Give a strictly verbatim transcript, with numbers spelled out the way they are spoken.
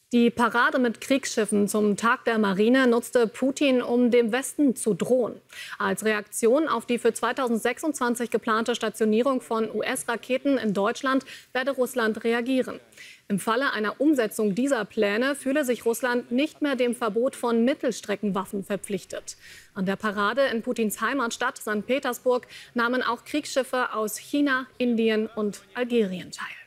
Die Parade mit Kriegsschiffen zum Tag der Marine nutzte Putin, um dem Westen zu drohen. Als Reaktion auf die für zweitausendsechsundzwanzig geplante Stationierung von U S-Raketen in Deutschland werde Russland reagieren. Im Falle einer Umsetzung dieser Pläne fühle sich Russland nicht mehr dem Verbot von Mittelstreckenwaffen verpflichtet. An der Parade in Putins Heimatstadt Sankt Petersburg nahmen auch Kriegsschiffe aus China, Indien und Algerien teil.